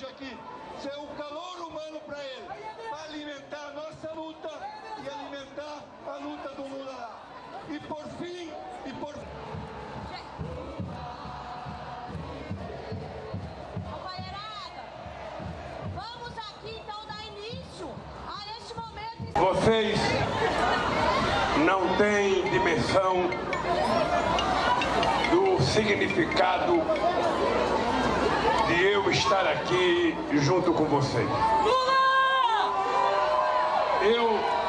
aqui ser o calor humano para ele, para alimentar a nossa luta e alimentar a luta do Lula lá. E por fim, companheirada, vamos aqui então dar início a este momento. Vocês não têm dimensão do significado de eu estar aqui junto com vocês. Eu